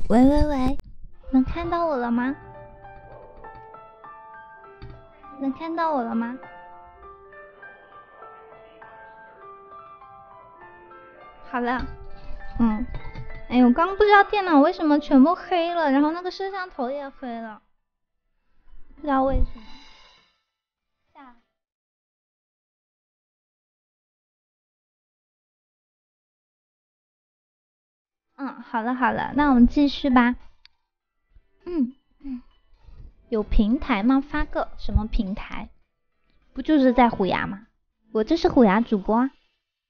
喂喂喂，能看到我了吗？能看到我了吗？好了，哎呦，我刚不知道电脑为什么全部黑了，然后那个摄像头也黑了，不知道为什么。好了好了，那我们继续吧。有平台吗？发个什么平台？不就是在虎牙吗？我这是虎牙主播啊。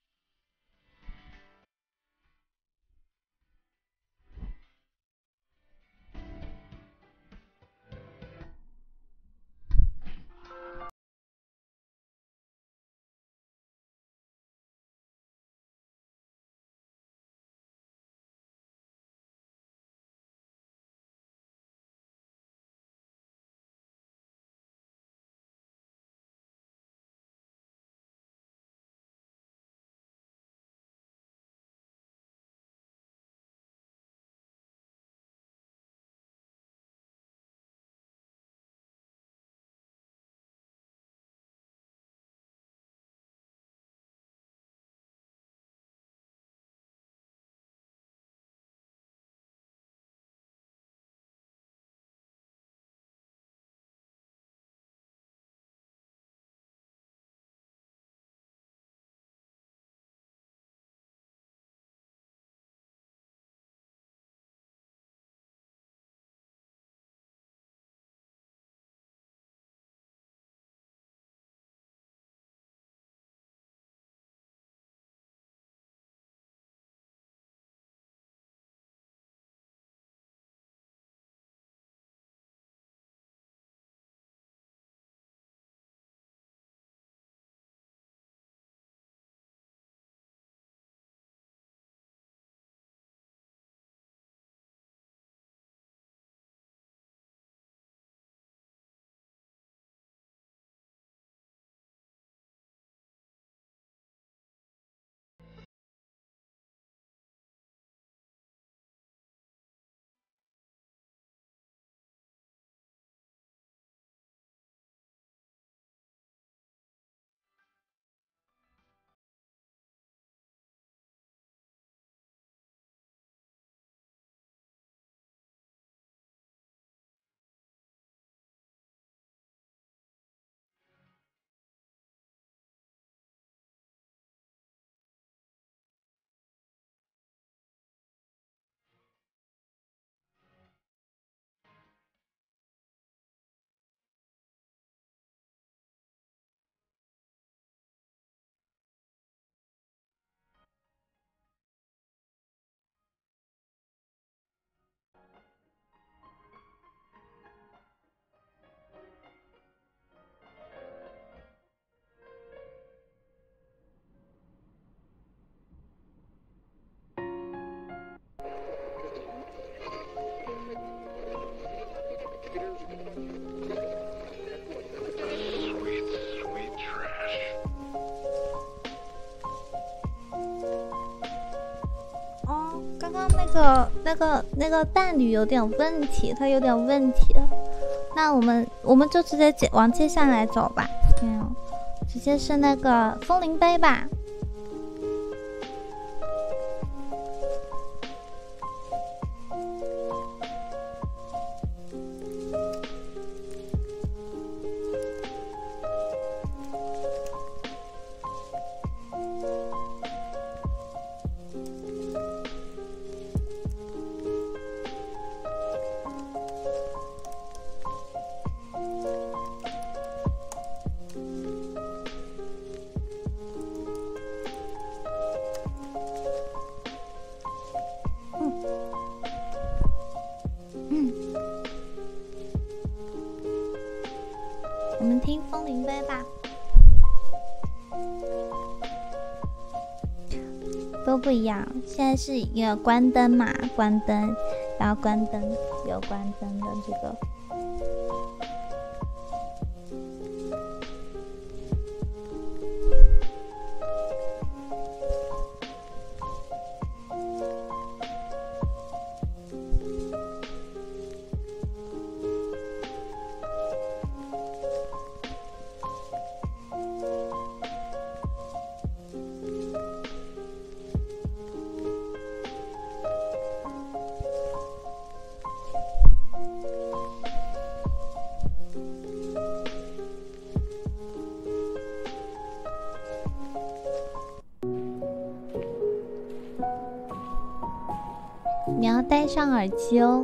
刚刚那个伴侣有点问题，他有点问题。那我们就直接往接下来走吧。直接是那个风铃杯吧。我们听风铃杯吧。都不一样，现在是一个关灯嘛，关灯，然后关灯，有关灯的这个。 你要戴上耳机哦。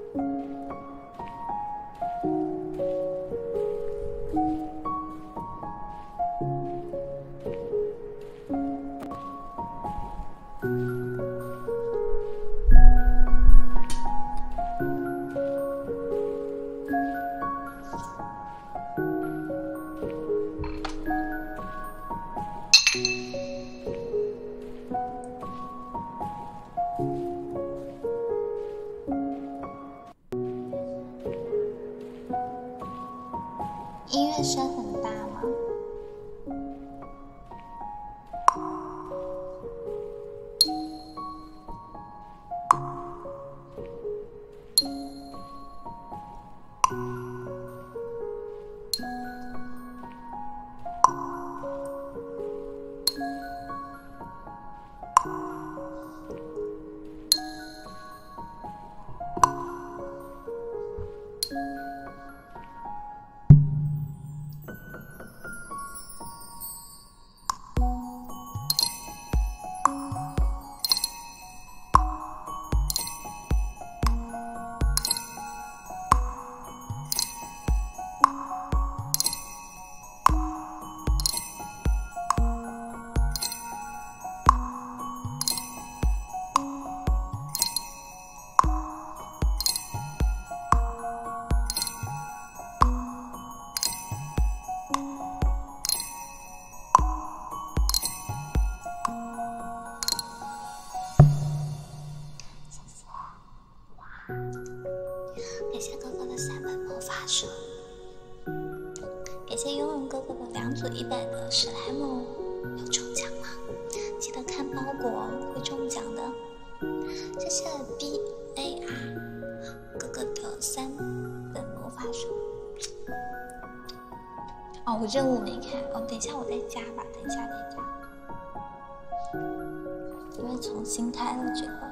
音乐声很大吗？感谢哥哥的3本魔法书，感谢拥有哥哥的2组100的史莱姆。有中奖吗？记得看包裹，会中奖的。谢谢 BAR 哥哥的3本魔法书。哦，我任务没开哦，等一下我再加吧，等一下再加，因为重新开了这个。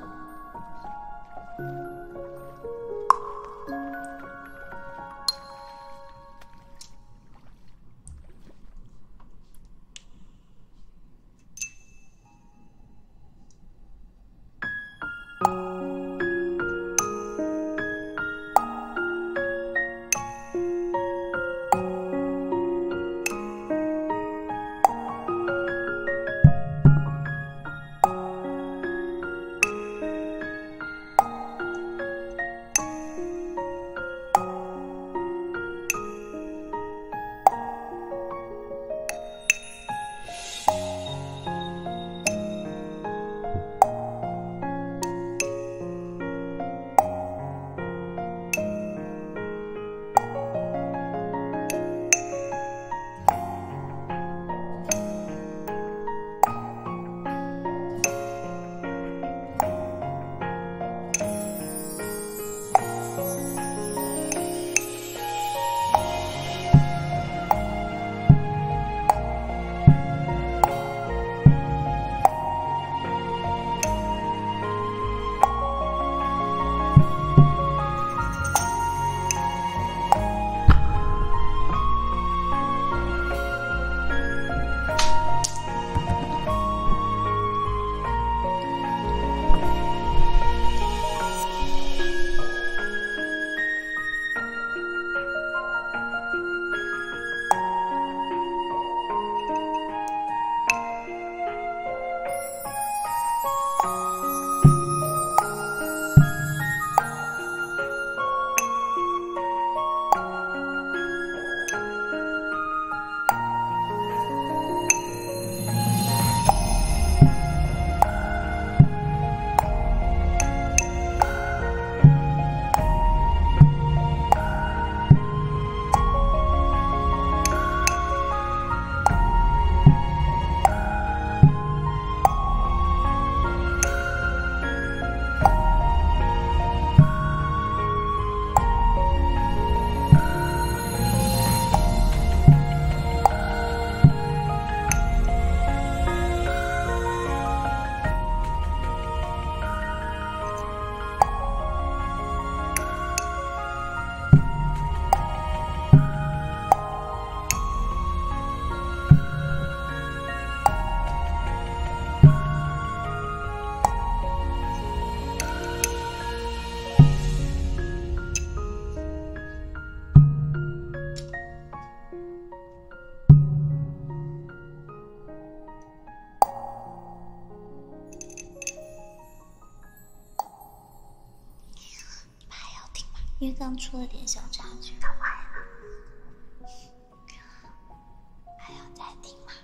因为刚出了点小插曲，它坏了，还要再听吗？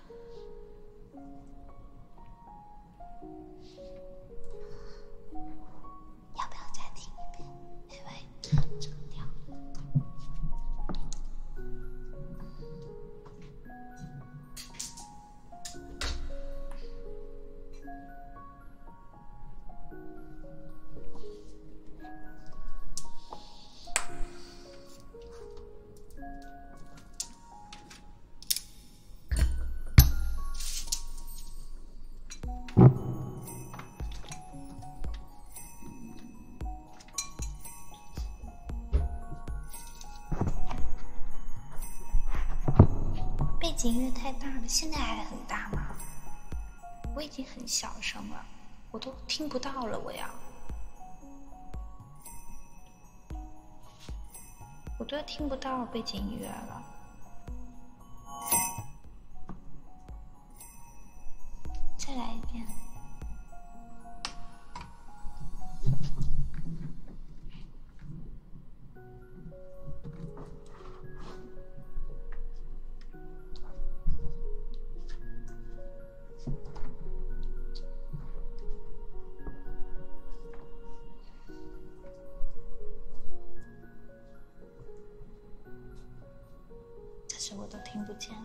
要不要再听一遍？因为这个调。背景音乐太大了，现在还很大吗？我已经很小声了，我都听不到了。我都要听不到背景音乐了。再来一遍。我都听不见。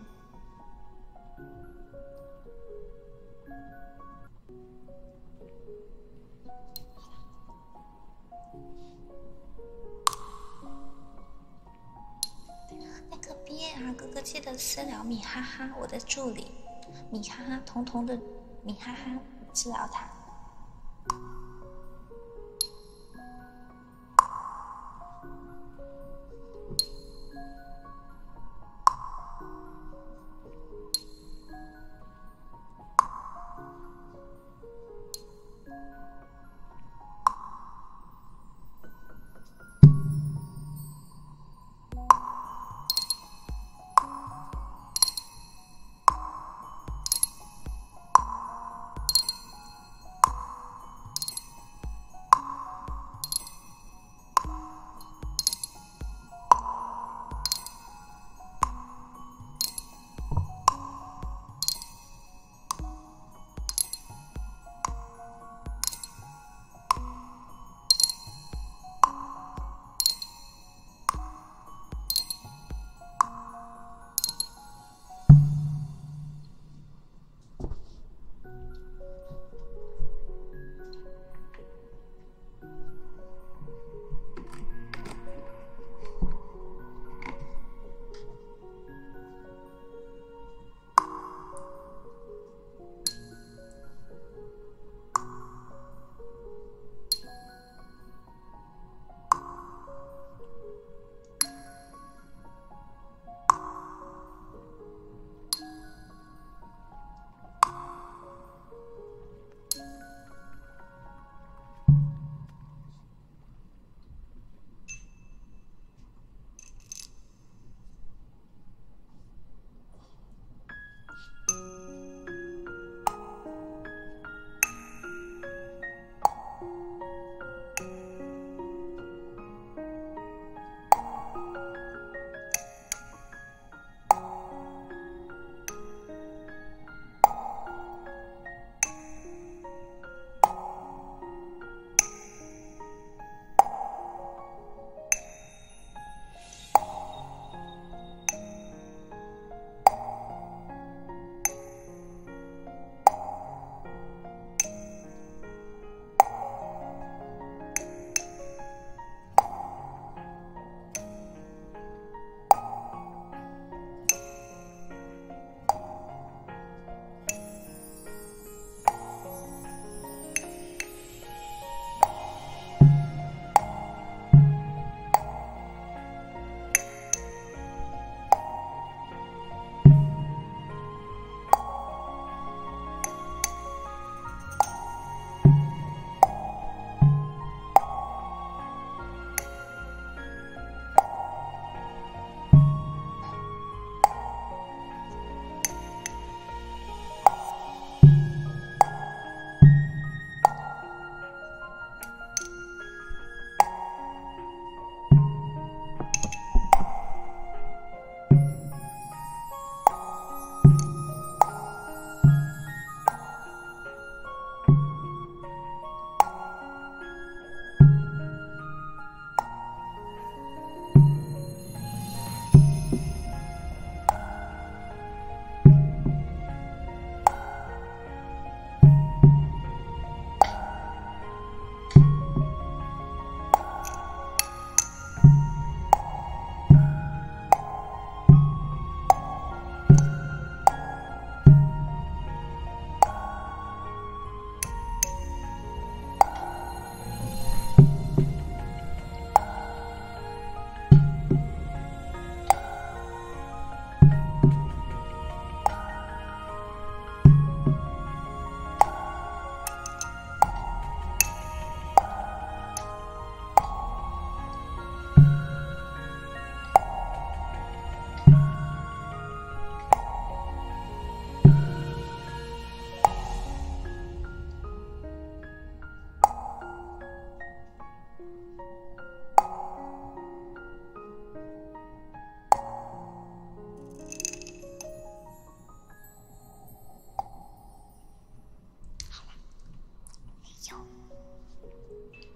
那个毕业啊，哥哥记得私聊米哈哈，我的助理米哈哈，彤彤的米哈哈，私聊他。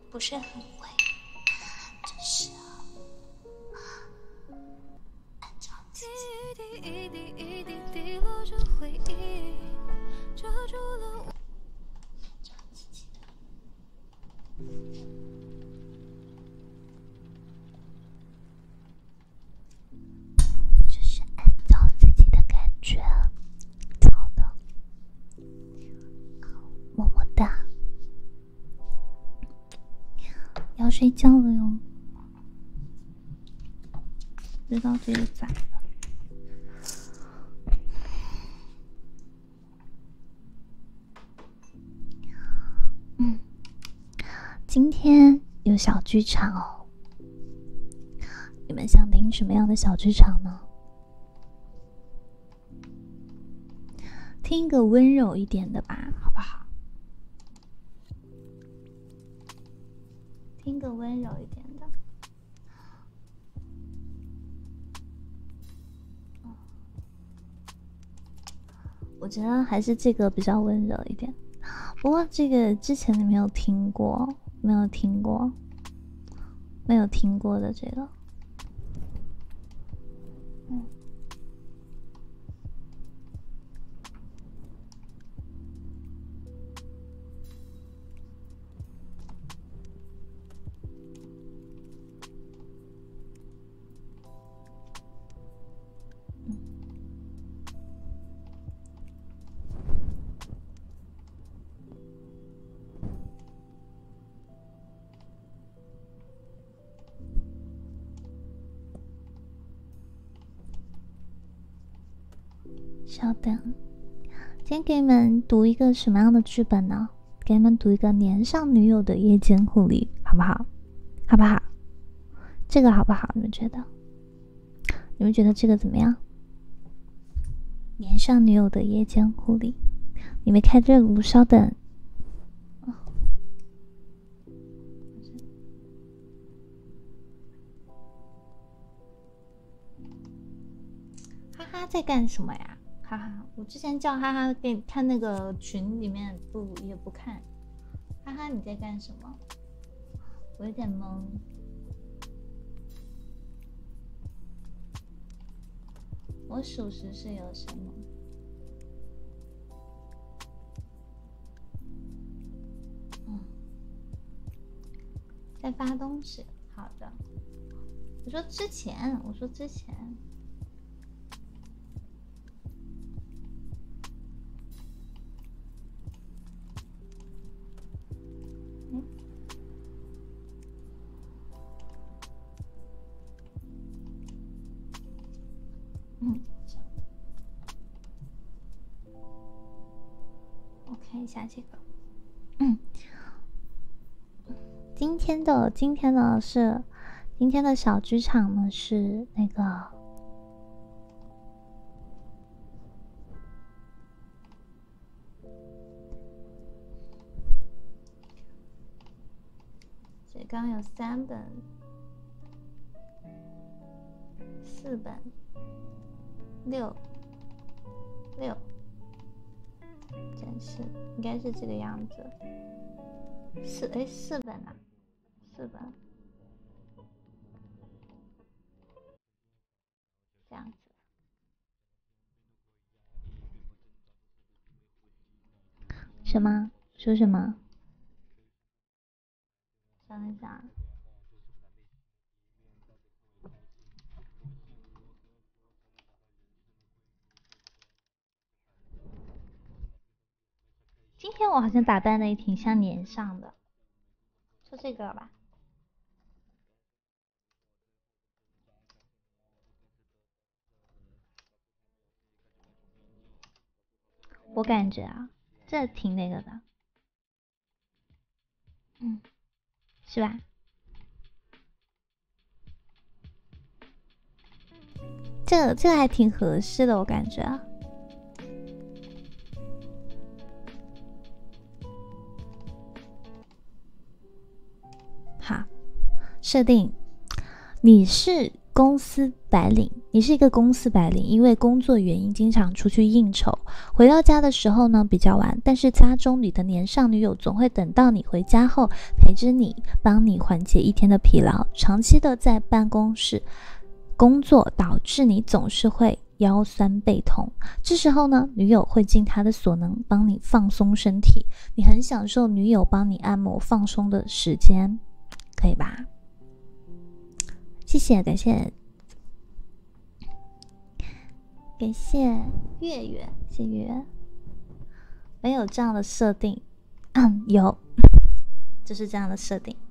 不是很会，只是按照自己。一滴一滴一滴滴落着回忆，遮住了我。照自己的。就是按照自己的感觉找的。么么哒。要睡觉了哟，不知道这个咋了。今天有小剧场哦，你们想听什么样的小剧场呢？听一个温柔一点的吧，好不好？听个温柔一点的。我觉得还是这个比较温柔一点。不过这个之前你没有听过，没有听过的这个。稍等，今天给你们读一个什么样的剧本呢？给你们读一个年上女友的夜间护理，好不好？好不好？这个好不好？你们觉得？你们觉得这个怎么样？年上女友的夜间护理，你没开这炉，稍等。哈哈在干什么呀？哈哈，我之前叫哈哈给你看那个群里面也不看。哈哈，你在干什么？我有点懵。我属实是有什么？在发东西。好的。我说之前。我看一下这个。今天的小剧场呢是那个这刚刚有3本、4本、6，真是应该是这个样子。4本啊，4本，这样子。什么？说什么？等一下。今天我好像打扮的也挺像年上的，就这个吧。我感觉啊，这挺那个的，是吧？这个还挺合适的，我感觉啊。好，设定你是公司白领， 你是一个公司白领，因为工作原因经常出去应酬，回到家的时候呢比较晚，但是家中你的年上女友总会等到你回家后陪着你，帮你缓解一天的疲劳。长期的在办公室工作导致你总是会腰酸背痛，这时候呢女友会尽她的所能帮你放松身体，你很享受女友帮你按摩放松的时间，可以吧？谢谢，感谢月月，谢月月。没有这样的设定，有，就是这样的设定。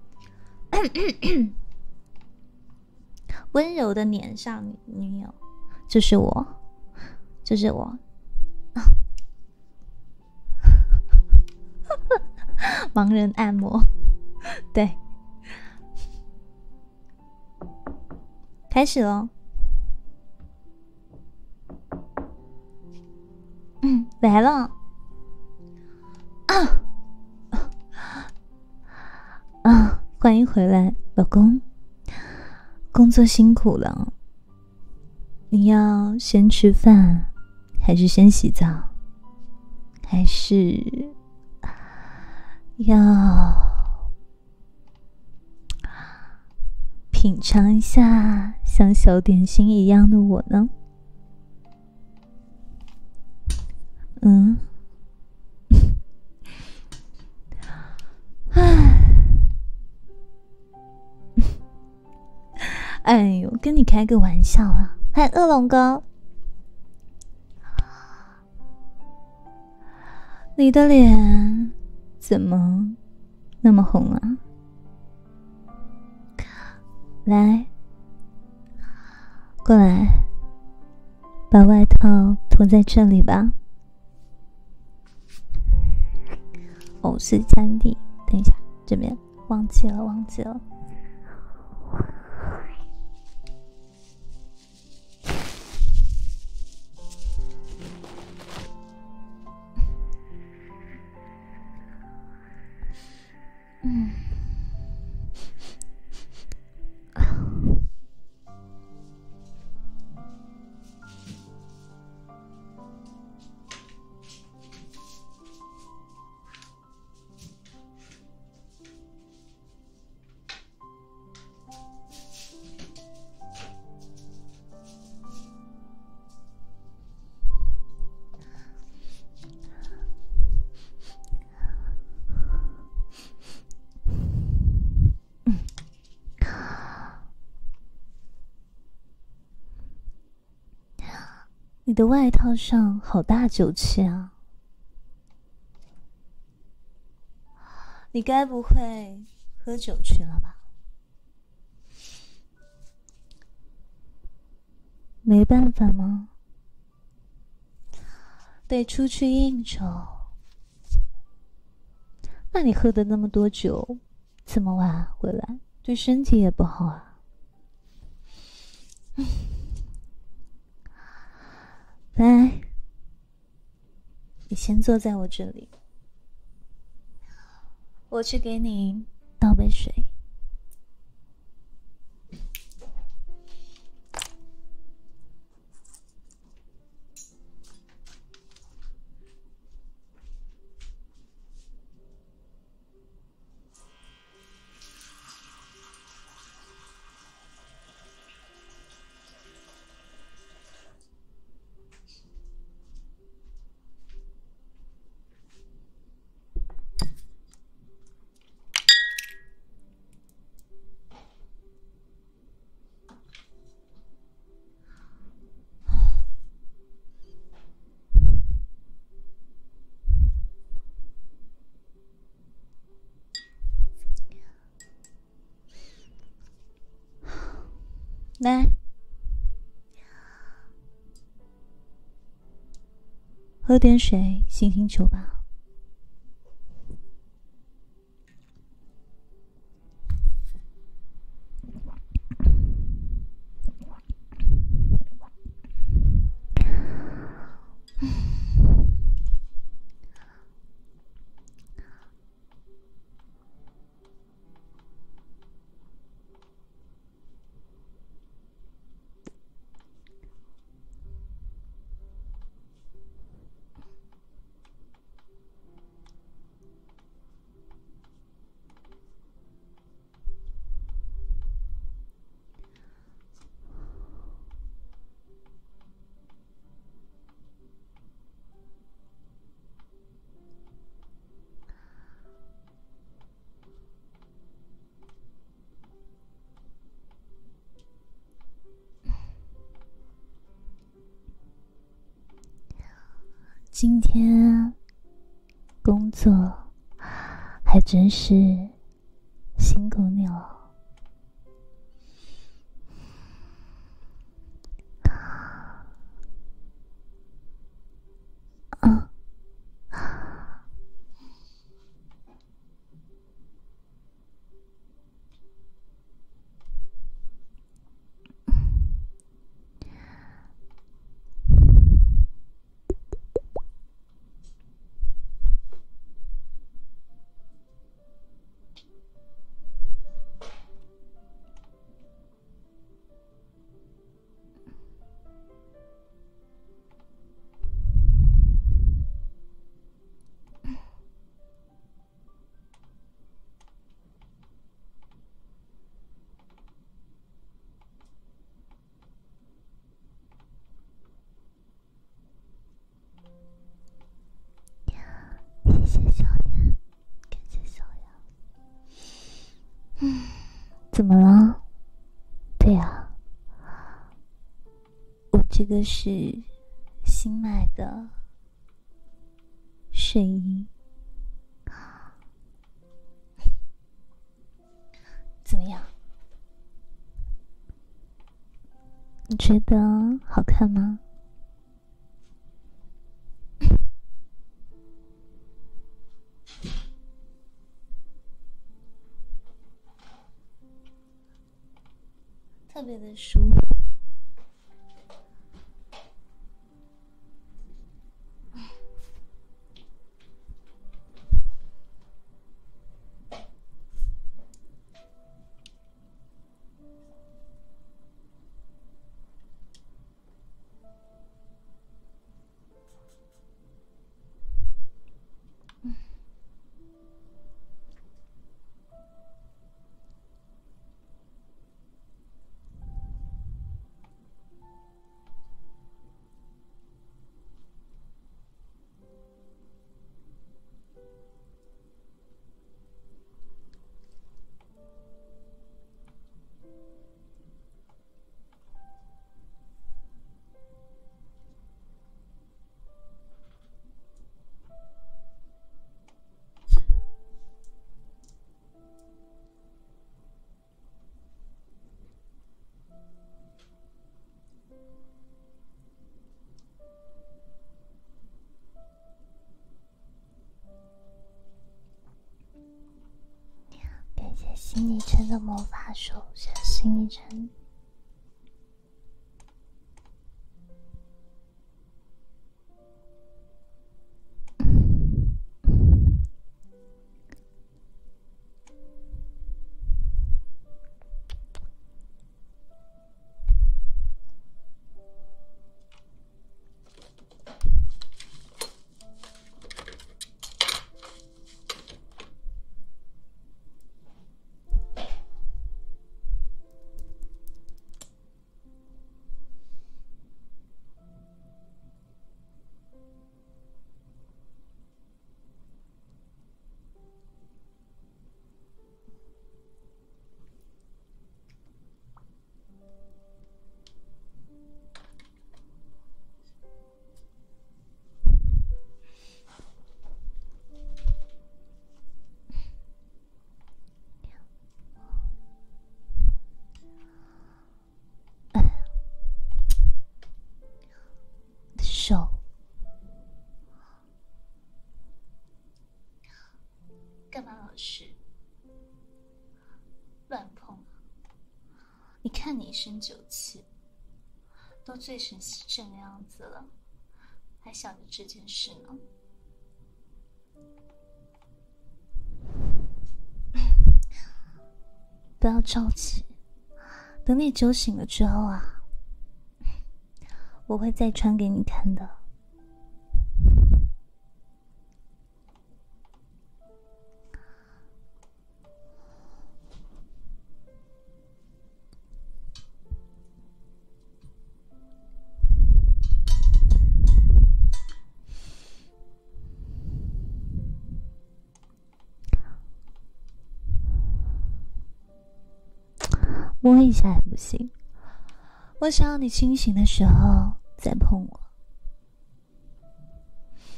温柔的脸上女友，就是我，就是我。盲人按摩，对，开始咯。来了。欢迎回来，老公。工作辛苦了，你要先吃饭，还是先洗澡，还是要品尝一下像小点心一样的我呢？哎呦，跟你开个玩笑啊！嗨，恶龙哥，你的脸怎么那么红啊？来，过来，把外套脱在这里吧。哦，是3D，等一下，这边忘记了。你的外套上好大酒气啊！你该不会喝酒去了吧？没办法吗？得出去应酬。那你喝的那么多酒，这么晚回来，对身体也不好啊。来，你先坐在我这里，我去给你倒杯水。来，喝点水，醒醒酒吧。 今天工作还真是辛苦你了。谢谢小杨，感谢小杨。怎么了？对啊，我这个是新买的睡衣，怎么样？你觉得好看吗？特别的舒服。感谢新昵称的魔法手，谢谢新昵称。手干嘛老是乱碰啊？你看你一身酒气，都醉成这个样子了，还想着这件事呢？不要着急，等你酒醒了之后啊，我会再穿给你看的。摸一下还不行，我想要你清醒的时候再碰我。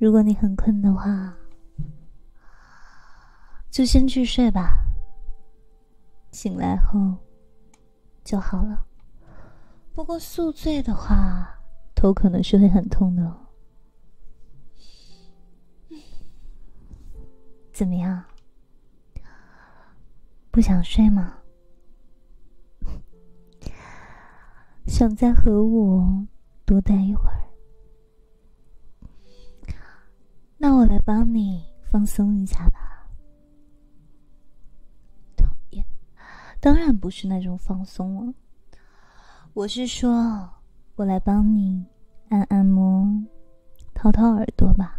如果你很困的话，就先去睡吧，醒来后就好了。不过宿醉的话，头可能是会很痛的哦。怎么样？不想睡吗？想再和我多待一会儿？那我来帮你放松一下吧。讨厌，当然不是那种放松了，我是说，我来帮你按按摩，掏掏耳朵吧。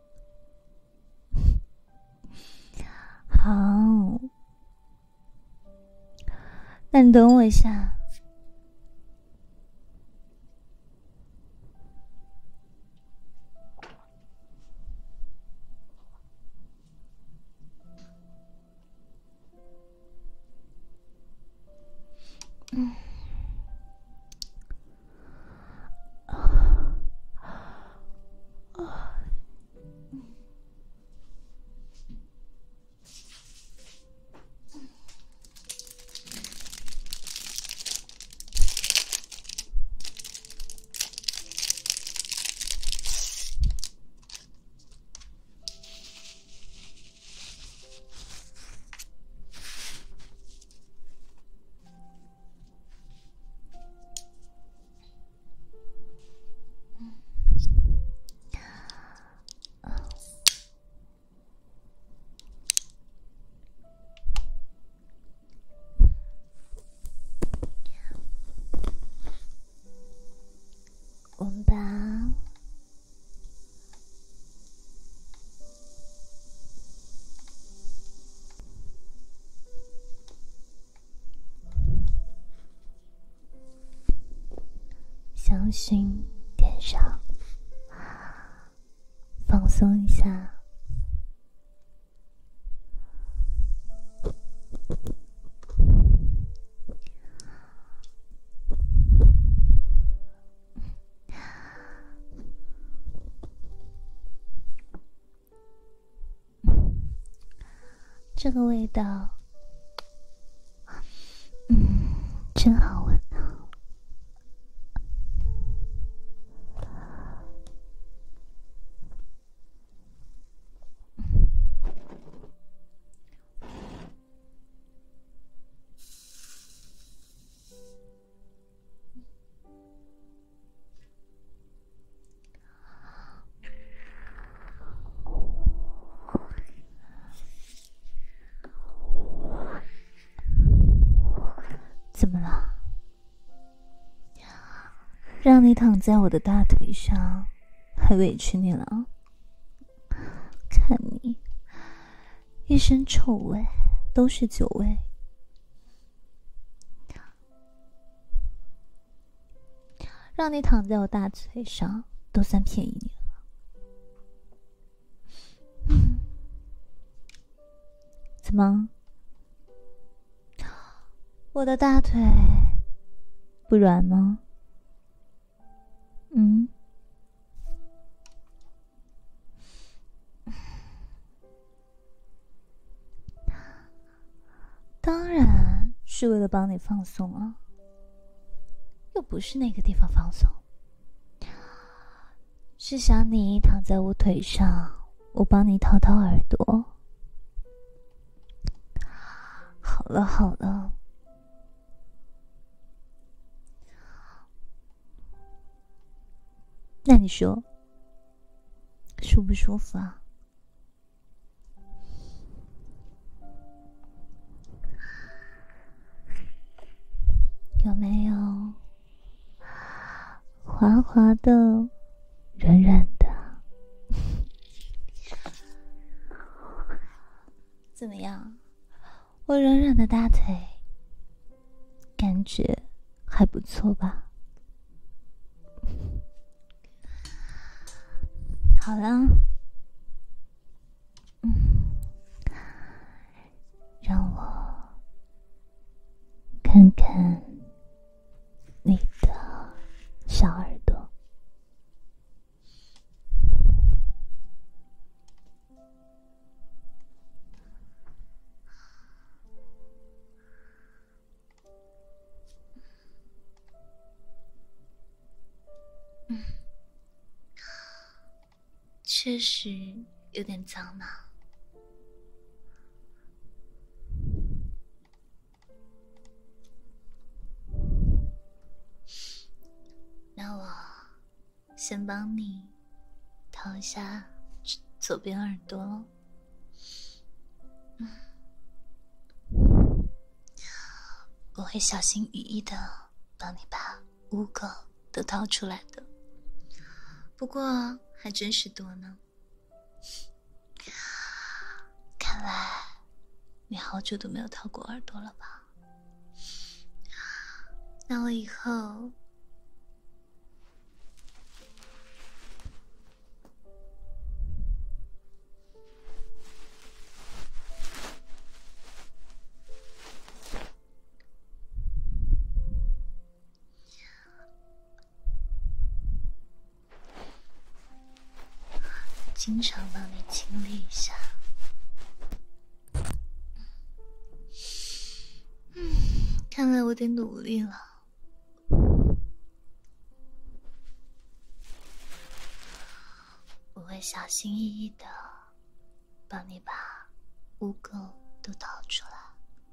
好，那你等我一下。我们把香薰点上，放松一下。这个味道，真好闻啊！怎么了？让你躺在我的大腿上，还委屈你了？看你一身臭味，都是酒味。让你躺在我大腿上，都算便宜你了。怎么？我的大腿不软吗？当然是为了帮你放松啊，又不是那个地方放松，是想你躺在我腿上，我帮你掏掏耳朵。好了好了，那你说舒不舒服啊？有没有滑滑的、软软的？怎么样？我软软的大腿，感觉还不错吧？好了，让我看看你的小耳朵。 确实有点脏呢。那我先帮你掏一下左边耳朵。我会小心翼翼的帮你把污垢都掏出来的，不过还真是多呢。看来你好久都没有掏过耳朵了吧？那我以后经常帮你清理一下。看来我得努力了。我会小心翼翼的帮你把污垢都掏出来。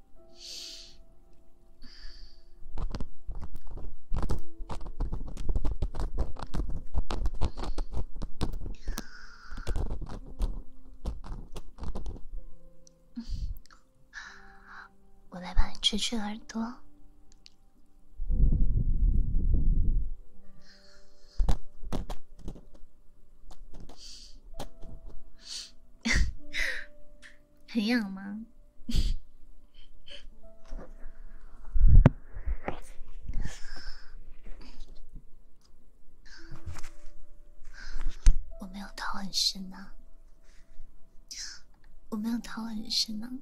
我来帮你吹吹耳朵。很痒吗？我没有掏很深呢，我没有掏很深呢。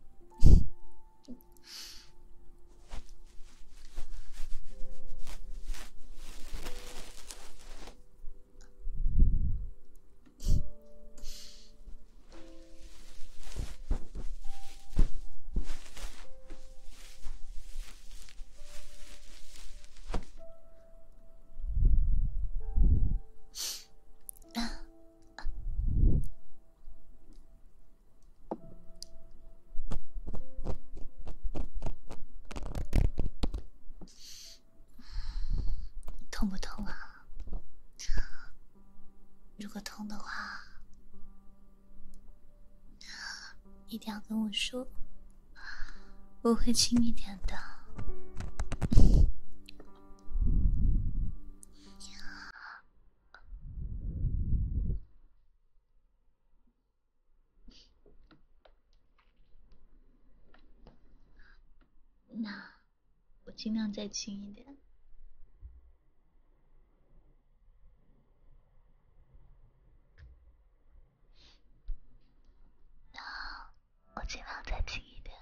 痛不痛啊？如果痛的话，一定要跟我说，我会轻一点的。那我尽量再轻一点。我尽量再轻一点。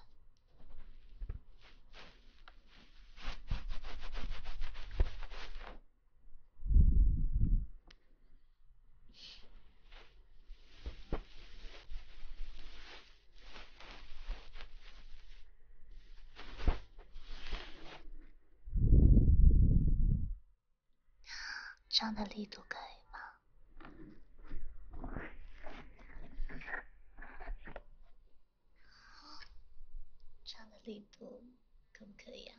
这样的力度可以吗？这样的力度可不可以啊？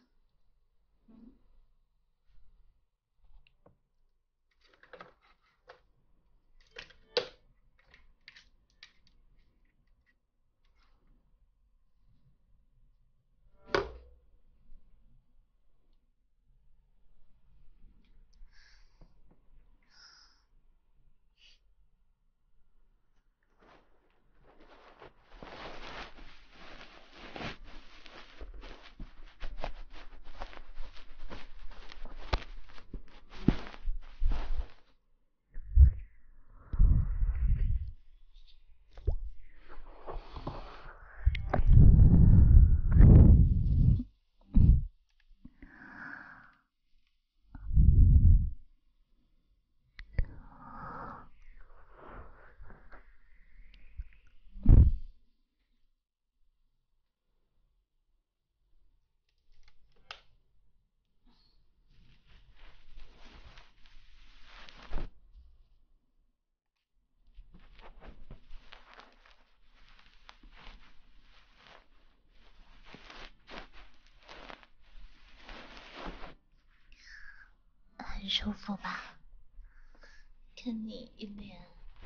很舒服吧？看你一脸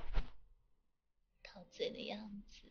陶醉的样子。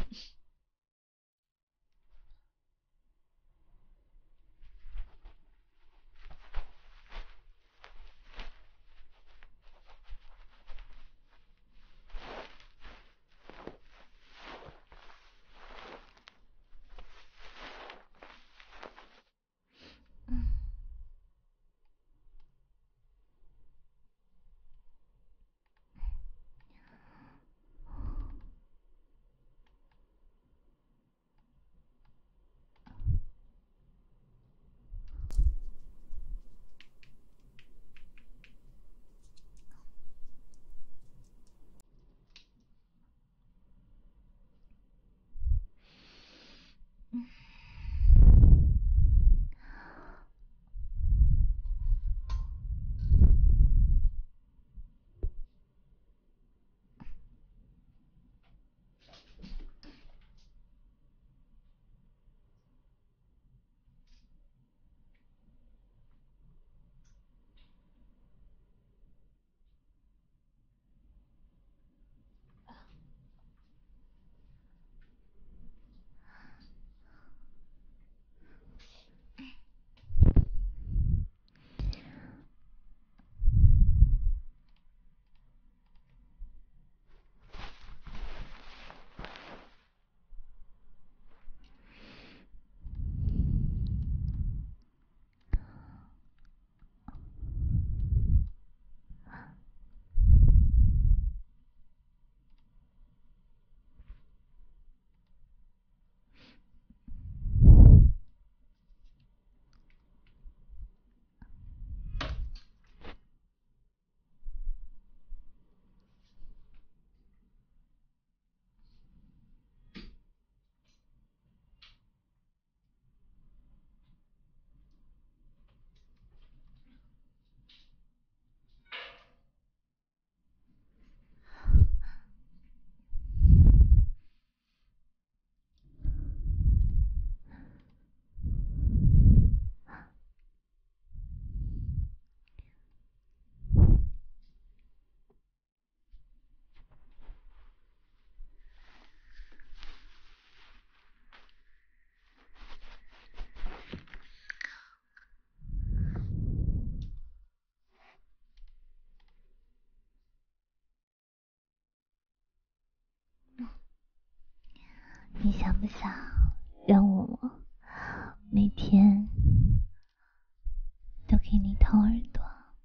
你想不想让我每天都给你掏耳朵？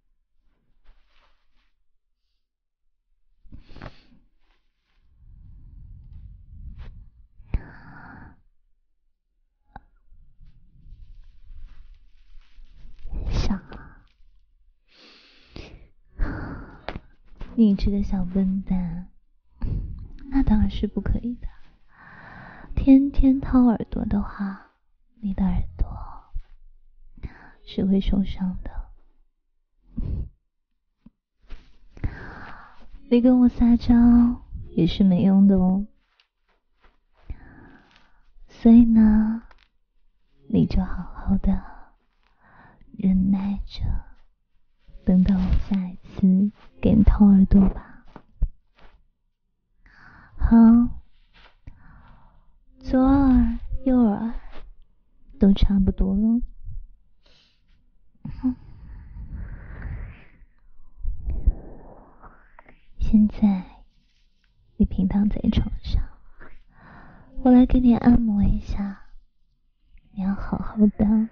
想啊！你这个小笨蛋，那当然是不可以的。天天掏耳朵的话，你的耳朵是会受伤的。你跟我撒娇也是没用的哦。所以呢，你就好好的忍耐着，等到我下一次给你掏耳朵吧。好，左耳右耳都差不多了。现在你平躺在床上，我来给你按摩一下，你要好好的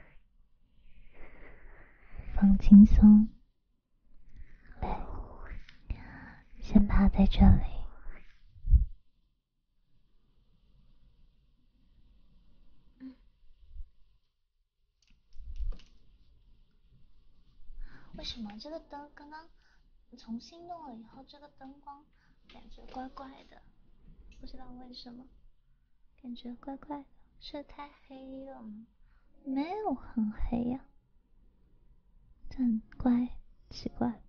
放轻松。来，先趴在这里。为什么这个灯刚刚重新弄了以后，这个灯光感觉怪怪的？不知道为什么，感觉怪怪的，是太黑了吗？没有很黑呀，这很怪，奇怪。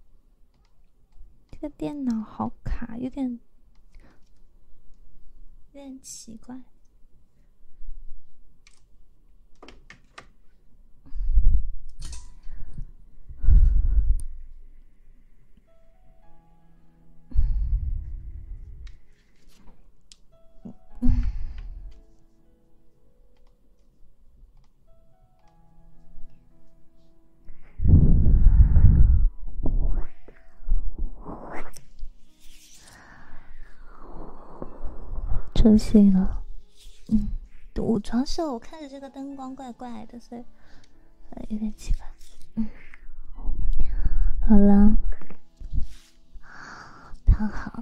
这个电脑好卡，有点点奇怪。周睡了，我主要是我看着这个灯光怪怪的，所以有点奇怪。好了，躺好，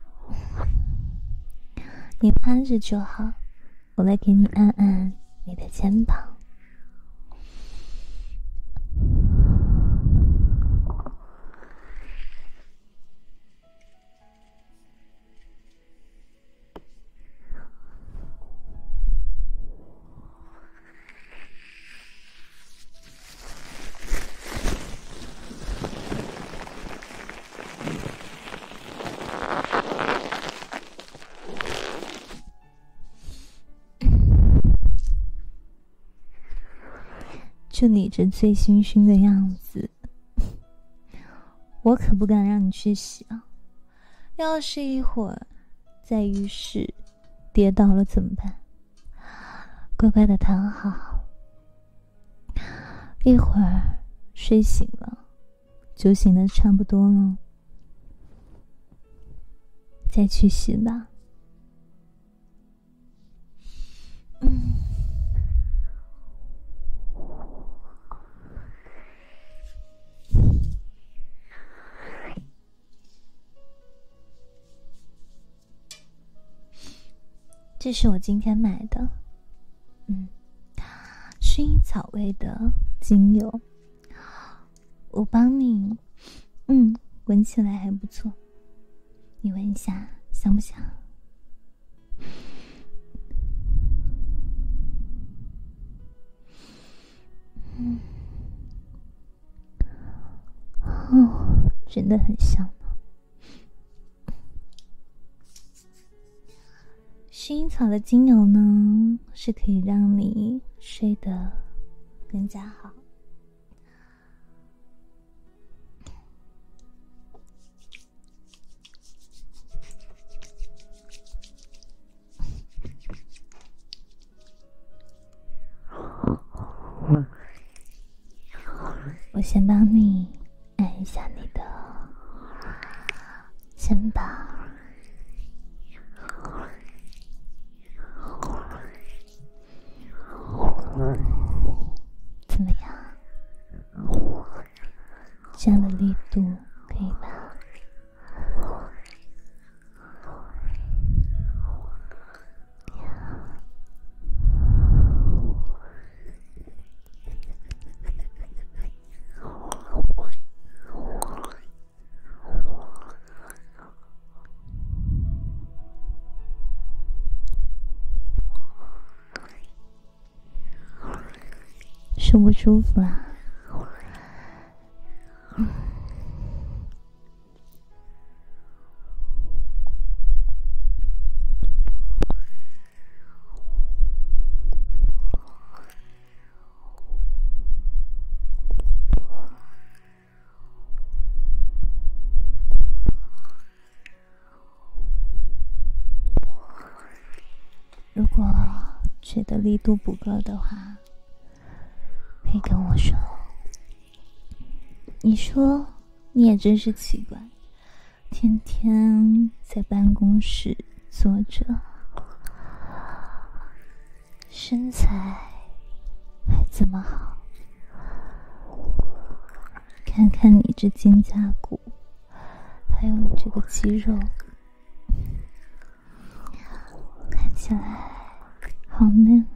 你趴着就好，我来给你按按你的肩膀。就你这醉醺醺的样子，我可不敢让你去洗啊！要是一会儿在浴室跌倒了怎么办？乖乖的躺好，一会儿睡醒了，酒醒的差不多了，再去洗吧。这是我今天买的，薰衣草味的精油，我帮你，闻起来还不错，你闻一下，香不香？真的很香。薰衣草的精油呢，是可以让你睡得更加好。我先帮你按一下你的肩膀。怎么样？这样的力度可以吧？舒不舒服啊？如果觉得力度不够的话，可以跟我说。你说你也真是奇怪，天天在办公室坐着，身材还这么好，看看你这肩胛骨，还有你这个肌肉，看起来好嫩。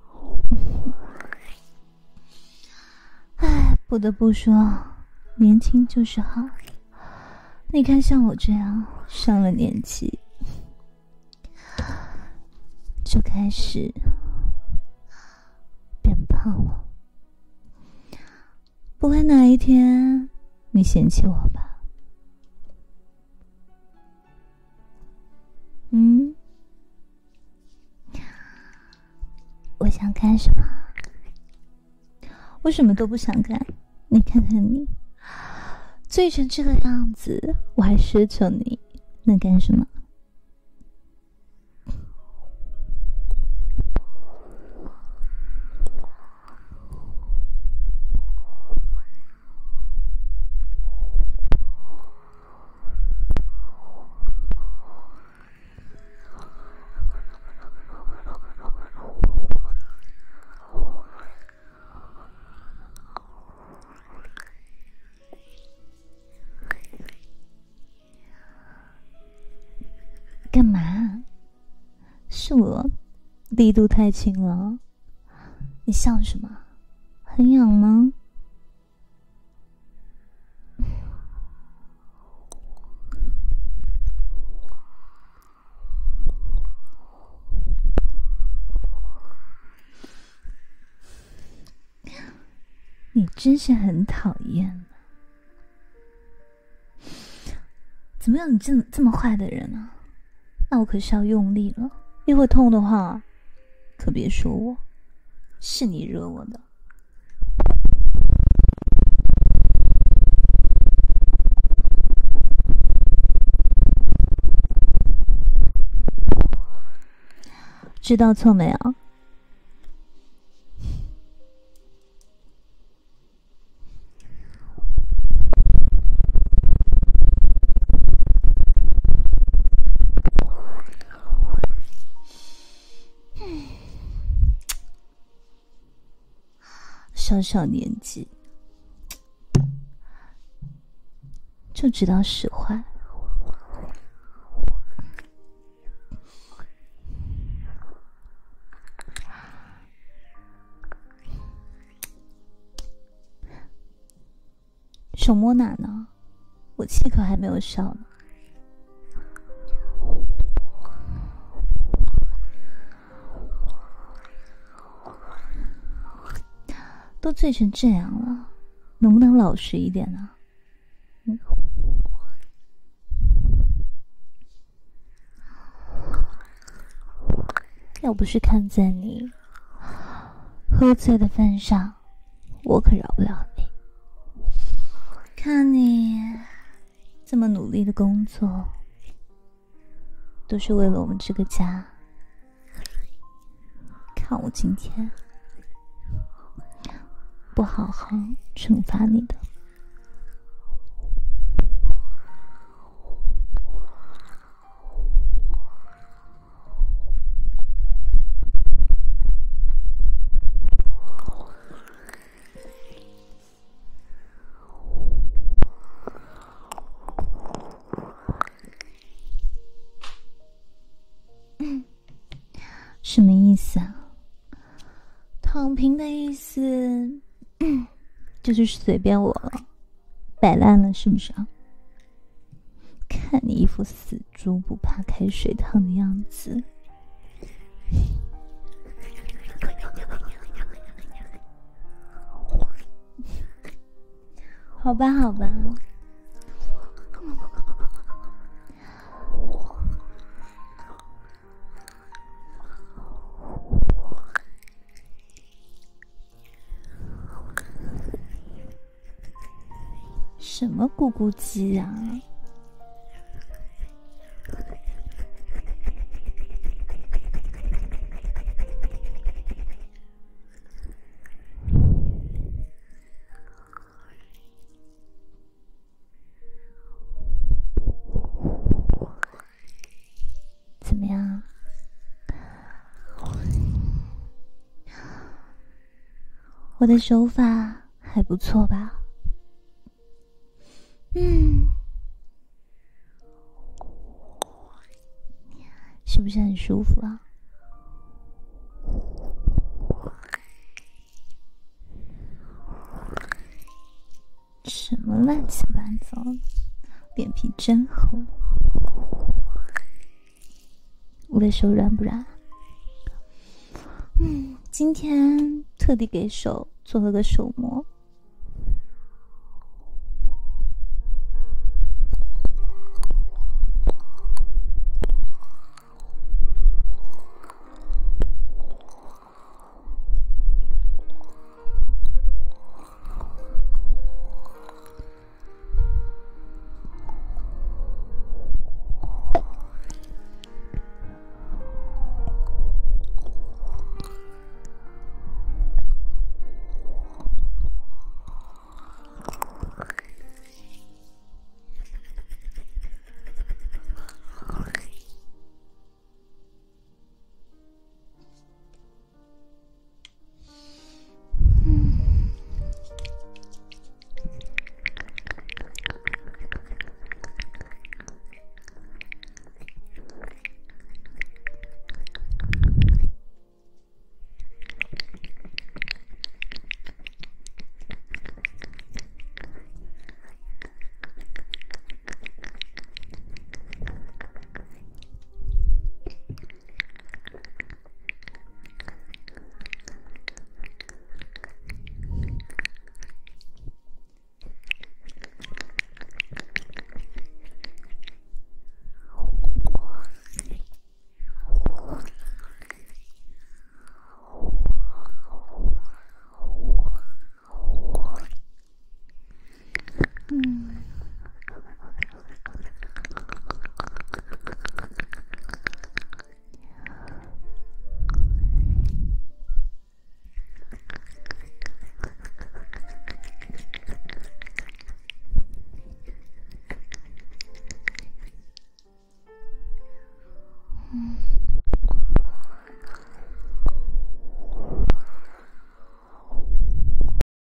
哎，不得不说，年轻就是好。你看像我这样上了年纪，就开始变胖了。不会哪一天你嫌弃我吧？ 干什么？我什么都不想干，你看看你，醉成这个样子，我还奢求你能干什么？干嘛？是我力度太轻了？你笑什么？很痒吗？你真是很讨厌。怎么有你这么坏的人啊？那我可是要用力了，一会痛的话，可别说我，是你惹我的。知道错没有？小小年纪就知道使坏，手摸哪呢？我气可还没有消呢。都醉成这样了，能不能老实一点呢？要不是看在你喝醉的份上，我可饶不了你。看你这么努力的工作，都是为了我们这个家。看我今天不好好惩罚你的。什么意思啊？躺平的意思就是随便我了，摆烂了是不是啊？看你一副死猪不怕开水烫的样子。好吧好吧，什么咕咕鸡啊？怎么样？我的手法还不错吧？是不是很舒服啊？什么乱七八糟的，脸皮真厚。我的手软不软？今天特地给手做了个手模，